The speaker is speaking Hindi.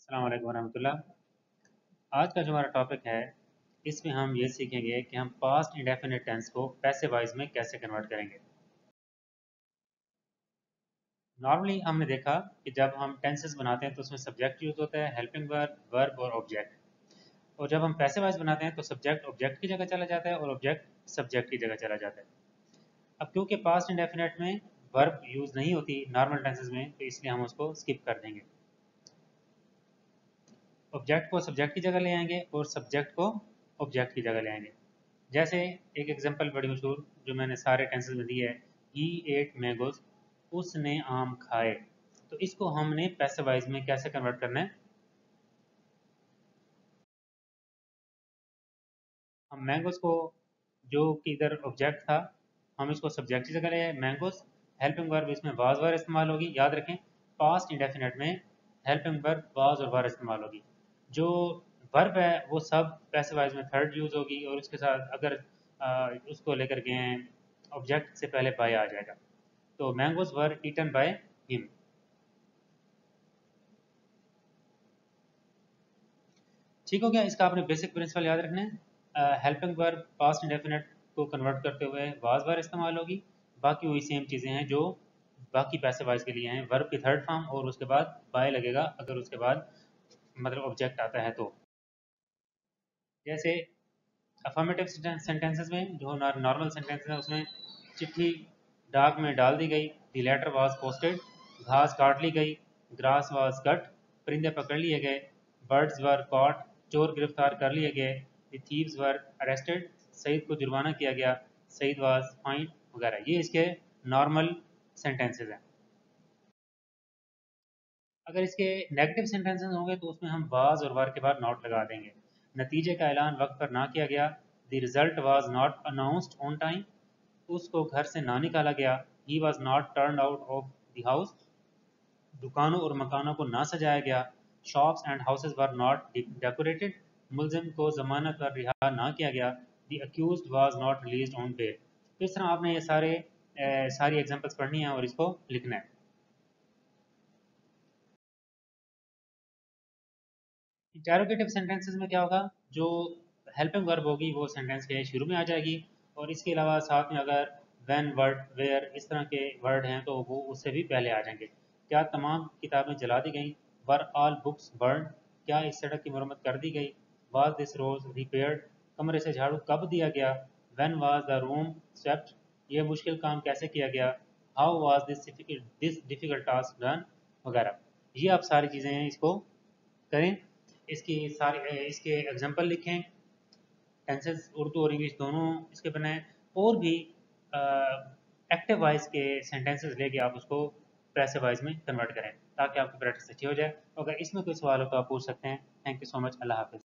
अस्सलाम वालेकुम वरहमतुल्लाह। आज का जो हमारा टॉपिक है इसमें हम ये सीखेंगे कि हम पास्ट इंडेफिनिट टेंस को पैसिव वॉइस में कैसे कन्वर्ट करेंगे। नॉर्मली हमने देखा कि जब हम टेंसेस बनाते हैं तो उसमें सब्जेक्ट यूज होता है, हेल्पिंग वर्ब, वर्ब और ऑब्जेक्ट। और जब हम पैसिव वॉइस बनाते हैं तो सब्जेक्ट ऑब्जेक्ट की जगह चला जाता है और ऑब्जेक्ट सब्जेक्ट की जगह चला जाता है। अब क्योंकि पास्ट इंडेफिनिट में वर्ब यूज नहीं होती नॉर्मल टेंसेस में, तो इसलिए हम उसको स्किप कर देंगे। ऑब्जेक्ट को सब्जेक्ट की जगह ले आएंगे और सब्जेक्ट को ऑब्जेक्ट की जगह ले आएंगे। जैसे एक एग्जांपल बड़ी मशहूर जो मैंने सारे टेंसेस में दी है, ही एट मैंगोज, उसने आम खाए। तो इसको हमने पैसिव वॉइस में कैसे कन्वर्ट करना है। हम मैंगोज को, जो कि इधर ऑब्जेक्ट था, हम इसको सब्जेक्ट की जगह ले आए मैंगोज। हेल्पिंग वर्ब इसमें वाज वर इस्तेमाल होगी। याद रखें, पास्ट इंडेफिनिट में हेल्पिंग वर्ब वाज और वर इस्तेमाल होगी। जो वर्ब है वो सब पैसिव वॉइस में थर्ड यूज होगी और उसके साथ अगर उसको लेकर गए हैं ऑब्जेक्ट से पहले बाय आ जाएगा। तो mangoes were eaten by him. ठीक हो गया। इसका आपने बेसिक प्रिंसिपल याद रखना है। हेल्पिंग वर्ब पास्ट इंडेफिनिट को कन्वर्ट करते हुए वाज वर इस्तेमाल होगी। बाकी वही सेम चीज़ें हैं जो बाकी पैसिव वॉइस के लिए हैं। वर्ब की थर्ड फॉर्म और उसके बाद बाय लगेगा अगर उसके बाद मतलब ऑब्जेक्ट आता है तो। जैसे अफर्मेटिव सेंटेंसेस में जो नॉर्मल सेंटेंसेस हैं उसमें चिट्ठी डाक में डाल दी गई, द लेटर वाज पोस्टेड, घास काट ली गई, ग्रास वाज कट, परिंदे पकड़ लिए गए, बर्ड्स वर कॉट, चोर गिरफ्तार कर लिए गए, the thieves were arrested, Saeed को जुर्माना किया गया, सईद वाज फाइंड वगैरह। ये इसके नॉर्मल सेंटेंसेस हैं। अगर इसके नेगेटिव सेंटेंसेस होंगे तो उसमें हम वाज और वर के बाद नॉट लगा देंगे। नतीजे का ऐलान वक्त पर ना किया गया, the result was not announced on time, उसको घर से ना निकाला गया, he was not turn out of the house, दुकानों और मकानों को ना सजाया गया, shops and houses were not decorated, मुलजिम को जमानत पर रिहा ना किया गया, the accused was not released on bail. तो इस तरह आपने ये सारी एग्जांपल्स पढ़नी है और इसको लिखना है। इंटेरोगेटिव सेंटेंसेस में क्या होगा, जो हेल्पिंग वर्ब होगी वो सेंटेंस के शुरू में आ जाएगी और इसके अलावा साथ में अगर व्हेन, वर्ड, वेयर इस तरह के वर्ड हैं तो वो उससे भी पहले आ जाएंगे। क्या तमाम किताबें जला दी गई, वर ऑल बुक्स बर्न, क्या इस सड़क की मरम्मत कर दी गई, वाज दिस रोज रिपेयर्ड, कमरे से झाड़ू कब दिया गया, when was the room swept, ये मुश्किल काम कैसे किया गया, how was this difficult task done वगैरह। ये आप सारी चीज़ें हैं, इसको करें। इसके एग्जांपल लिखें। टेंसेस उर्दू और इंग्लिश दोनों इसके बनाएं। और भी एक्टिव वॉइस के सेंटेंसेस लेके आप उसको पैसिव वॉइस में कन्वर्ट करें ताकि आपकी प्रैक्टिस अच्छी हो जाए। अगर इसमें कोई सवाल हो तो आप पूछ सकते हैं। Thank you so much. अल्लाह हाफिज़।